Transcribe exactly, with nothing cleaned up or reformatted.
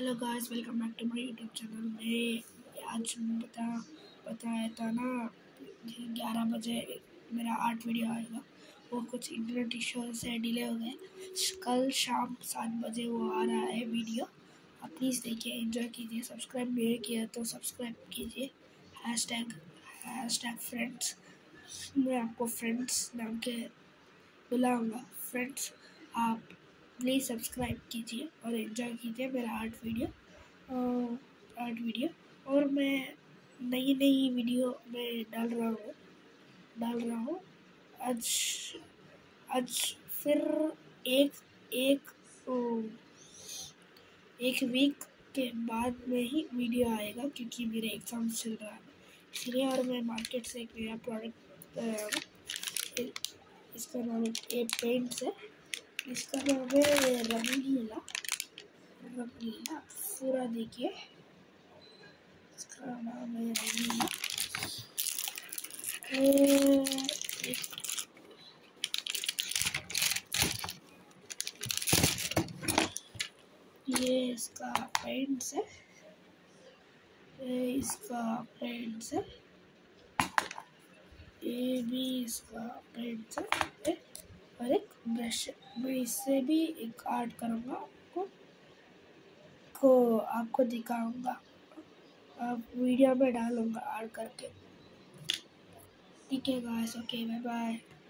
Hello guys, welcome back to my YouTube channel. मैं आज बता बताया था ना ग्यारह बजे मेरा आर्ट वीडियो आएगा। वो कुछ इंटरनेट इशू से डिले हो गए। कल शाम सात बजे वो आ रहा है वीडियो। आप प्लीज़ देखिए, एंजॉय कीजिए। सब्सक्राइब नहीं किया तो सब्सक्राइब कीजिए। Hash tag hash tag friends, मैं आपको फ्रेंड्स नाम के बुलाऊँगा। फ्रेंड्स, आप प्लीज़ सब्सक्राइब कीजिए और एंजॉय कीजिए मेरा आर्ट वीडियो आर्ट वीडियो और मैं नई नई वीडियो में डाल रहा हूँ डाल रहा हूँ आज आज फिर एक एक एक वीक के बाद में ही वीडियो आएगा, क्योंकि मेरे एग्ज़ाम चल रहा है इसलिए। और मैं मार्केट से एक नया प्रोडक्ट लाया हूँ। इसका नाम एक पेंट्स है। इसका नाम है रंगीला रंगीला पूरा देखिए, इसका नाम है रंगीला। ये इसका पेंट्स है ये इसका पेंट्स है ये भी इसका पेंट्स है और एक ब्रश। मैं इससे भी एक आर्ट करूँगा, आपको को आपको दिखाऊंगा, आप वीडियो में डालूंगा आर्ट करके। ठीक है गाइस, ओके, बाय बाय।